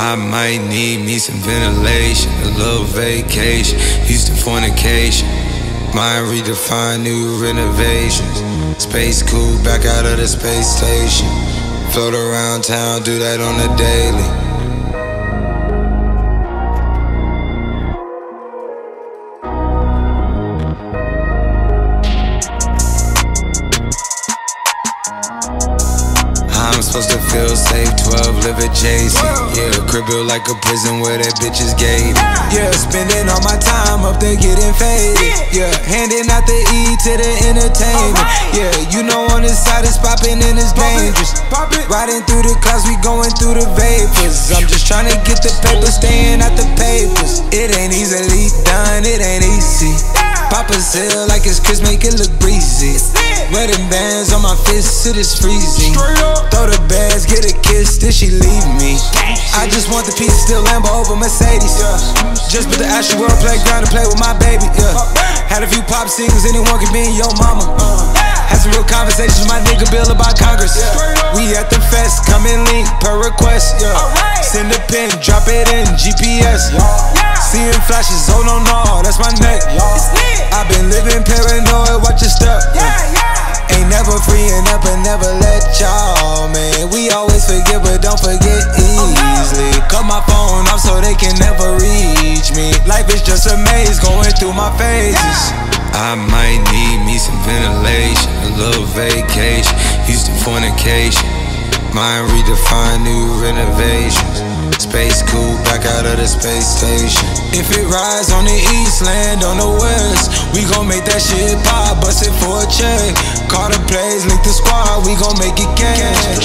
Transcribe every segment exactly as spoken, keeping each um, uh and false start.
I might need me some ventilation, a little vacation, Houston fornication. Mind redefined, new renovations. Space cool, back out of the space station. Float around town, do that on the daily. I'm supposed to feel safe, twelve live adjacent. Yeah, crib built like a prison where that bitch is gated. Yeah, spending all my time up there getting faded. Yeah, handing out the E to the entertainment. Yeah, you know on the side it's popping and it's dangerous. Riding through the clouds, we going through the vapors. I'm just trying to get the paper, staying out the papers. It ain't easily done, it ain't easy. Pop a sale like it's Chris, make it look breezy. Wedding bands on my fists, it is freezing. Throw the bags, get a kiss, then she leave me. I just want the piece, still Lambo over Mercedes. Yeah. Just put the Astro World playground to play with my baby. Yeah. Had a few pop singles, anyone can be your mama. Had some real conversations with my nigga Bill about Congress. Yeah. We at the fest, come and link per request. Yeah. Send a pin, drop it in G P S. Seeing flashes, oh no no, that's my neck. I've been living paranoid, watch your step. Ain't never freeing up and never let y'all, man. We always forget, but don't forget easily. Cut my phone off so they can never reach me. Life is just a maze going through my phases. I might need me some ventilation, a little vacation, Houston fornication. Mind redefined, new renovations. Space cool, back out of the space station. If it rides on the east, land on the west, we gon' make that shit pop, bust it for a check. Call the plays, link the squad, we gon' make it cash.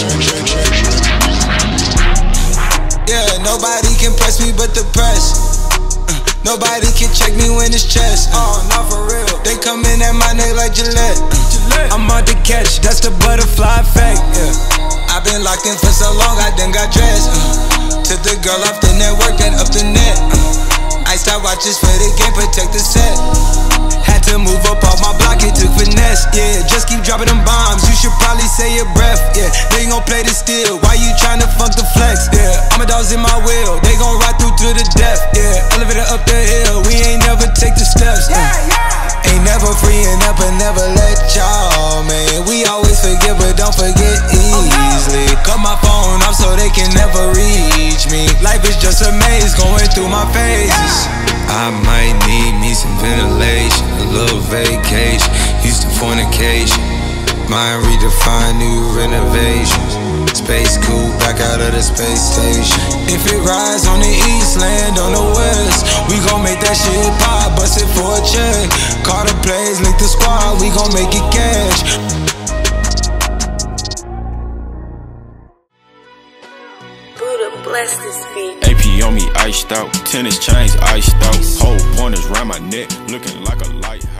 Yeah, nobody can press me but the press. uh, Nobody can check me when it's chest. Oh, not for real. They come in at my neck like Gillette. uh, I'm on the catch, that's the butterfly effect. Yeah. I've been locked in for so long, I done got dressed. uh, Took the girl off the network, then up the net. uh, Iced out watches for the game, protect the set. Had to move up off my block, it took finesse. Yeah, just keep dropping them bombs, you should probably say your breath. Yeah, they gon' play the steel, why you tryna funk the flex? Yeah, I'm a dog's in my wheel, they gon' ride through to the death. Yeah, elevator up the hill, we ain't never take the steps. uh, Ain't never freeing up and never let y'all, man. We always forget, but don't forget easily. Cut my phone off so they can never reach me. Life is just a maze going through my phases. I might need me some ventilation, a little vacation, Houston fornication. Mind redefined, new renovations. Space cool, back out of the space station. If it rides on the east, land on the west, we gon' make that shit pop, bust it for a check. Call the plays, link the squad, we gon' make it cash. Buddha bless this beat. A P on me iced out, tennis chains iced out, whole pointers round my neck, looking like a lighthouse.